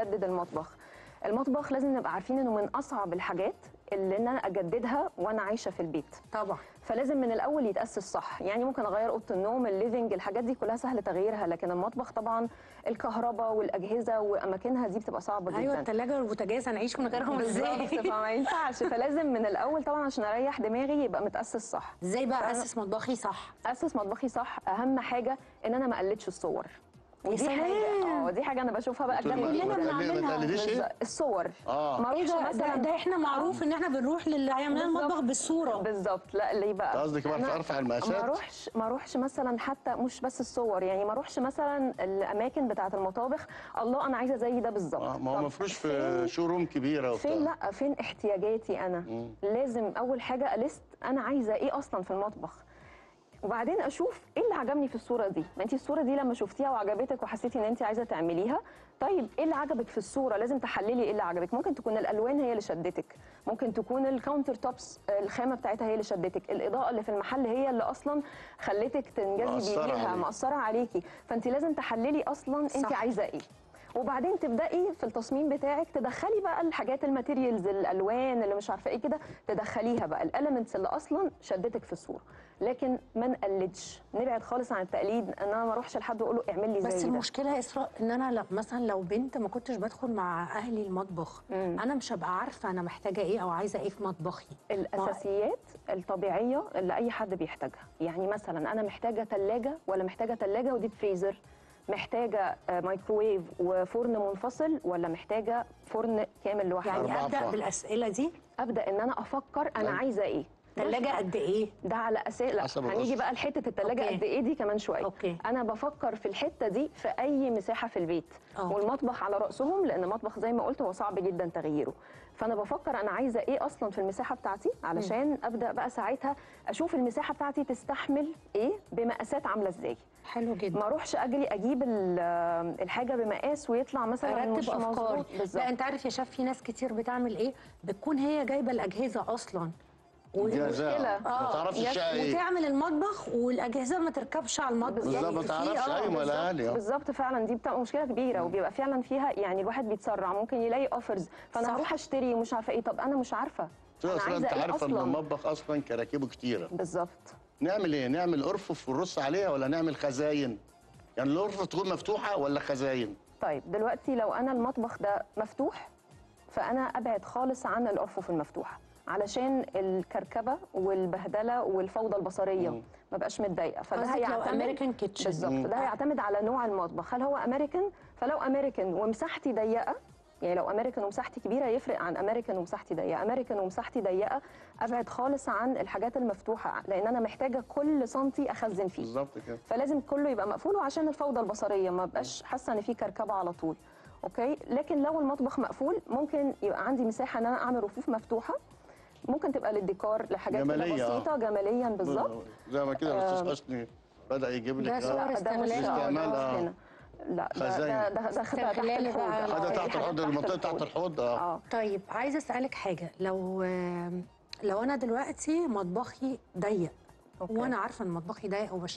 نجدد المطبخ. المطبخ لازم نبقى عارفين انه من اصعب الحاجات اللي انا اجددها وانا عايشه في البيت طبعا. فلازم من الاول يتاسس صح. يعني ممكن اغير اوضه النوم، الليفنج، الحاجات دي كلها سهل تغييرها، لكن المطبخ طبعا الكهرباء والاجهزه واماكنها دي بتبقى صعبه جدا. ايوه الثلاجه والبوتاجاز هنعيش من غيرهم ازاي؟ بالظبط، فما ينفعش. فلازم من الاول طبعا عشان اريح دماغي يبقى متاسس صح. ازاي بقى اسس مطبخي صح؟ اسس مطبخي صح، اهم حاجه ان انا ما اقلدش الصور. ودي سلام. حاجه دي حاجه انا بشوفها بقى كلنا بنعملها. الصور. ما اروحش مثلا ده احنا معروف ان احنا بنروح للي هيعمل لنا المطبخ بالصوره. بالظبط. لا ليه بقى؟ قصدك بقى ارفع المقاسات؟ ما اروحش مثلا، حتى مش بس الصور، يعني ما اروحش مثلا الاماكن بتاعه المطابخ الله انا عايزه زي ده بالظبط. ما هو ما فيهوش في شوروم كبيره وبتاع. فين؟ لا فين احتياجاتي انا؟ لازم اول حاجه اليست انا عايزه ايه اصلا في المطبخ، وبعدين اشوف ايه اللي عجبني في الصوره دي. ما انت الصوره دي لما شفتيها وعجبتك وحسيتي ان انت عايزه تعمليها، طيب ايه اللي عجبك في الصوره؟ لازم تحللي ايه اللي عجبك. ممكن تكون الالوان هي اللي شدتك، ممكن تكون الكاونتر توبس الخامه بتاعتها هي اللي شدتك، الاضاءه اللي في المحل هي اللي اصلا خلتك تنجذبي ليها، مأثره عليكي. فانت لازم تحللي اصلا انت عايزه ايه، وبعدين تبداي في التصميم بتاعك تدخلي بقى الحاجات الماتيريالز، الالوان اللي مش عارفه ايه كده، تدخليها بقى الاليمنتس اللي اصلا شدتك في الصوره. لكن ما نقلدش، نبعد خالص عن التقليد، ان انا ما اروحش لحد واقول له اعمل لي زي بس ده. المشكله يا اسراء ان انا مثلا لو بنت ما كنتش بدخل مع اهلي المطبخ، انا مش هبقى عارفه انا محتاجه ايه او عايزه ايه في مطبخي. الاساسيات الطبيعيه اللي اي حد بيحتاجها، يعني مثلا انا محتاجه ثلاجه ولا محتاجه ثلاجه وديب فريزر، محتاجه مايكروويف وفرن منفصل ولا محتاجه فرن كامل لوحده. يعني ابدا بالاسئله دي، ابدا ان انا افكر انا عايزه ايه، ثلاجه قد ايه، ده على اساس. لا هنيجي بقى لحته الثلاجه قد ايه دي كمان شويه. انا بفكر في الحته دي في اي مساحه في البيت. والمطبخ على راسهم، لان المطبخ زي ما قلت هو صعب جدا تغييره. فانا بفكر انا عايزه ايه اصلا في المساحه بتاعتي، علشان ابدا بقى ساعتها اشوف المساحه بتاعتي تستحمل ايه بمقاسات عامله ازاي. حلو جدا. ما اروحش اجري اجيب الحاجه بمقاس ويطلع مثلا مش مظبوط. لا انت عارف يا شاف في ناس كتير بتعمل ايه، بتكون هي جايبه الاجهزه اصلا والمشكله ما تعرفش ايه، وتعمل المطبخ والاجهزه ما تركبش على المطبخ. بالظبط، ما تعرفش ايه ولا اهلي. بالظبط فعلا دي بتبقى مشكله كبيره، وبيبقى فعلا فيها يعني الواحد بيتسرع، ممكن يلاقي اوفرز فانا هروح اشتري ومش عارفه ايه. طب انا مش عارفه انا عايزه انت عارفه ان المطبخ اصلا كراكيبه كتيره. بالظبط. نعمل ايه؟ نعمل ارفف ونرص عليها ولا نعمل خزاين؟ يعني الارفف تكون مفتوحه ولا خزاين؟ طيب دلوقتي لو انا المطبخ ده مفتوح فانا ابعد خالص عن الارفف المفتوحه، علشان الكركبه والبهدله والفوضى البصريه ما بقاش متضايقه. فده هيعتمد امريكان كيتشن بالظبط، ده هيعتمد على نوع المطبخ. هل هو امريكان؟ فلو امريكان ومساحتي ضيقه، يعني لو امريكان ومساحتي كبيره يفرق عن امريكان ومساحتي ضيقه. امريكان ومساحتي ضيقه ابعد خالص عن الحاجات المفتوحه، لان انا محتاجه كل سنتي اخزن فيه. بالظبط كده. فلازم كله يبقى مقفول، وعشان الفوضى البصريه ما بقاش حاسه ان في كركبه على طول. اوكي. لكن لو المطبخ مقفول ممكن يبقى عندي مساحه ان انا اعمل رفوف مفتوحه، ممكن تبقى للديكور، لحاجات بسيطه جماليا. بالظبط زي ما كده الاستاذ حسني بدا يجيب لك ده صور استعمال هنا. لا ده تحت الحوض. ده تحت الحوض، المنطقه تحت الحوض. طيب عايزه اسالك حاجه، لو انا دلوقتي مطبخي ضيق وانا عارفه ان مطبخي ضيق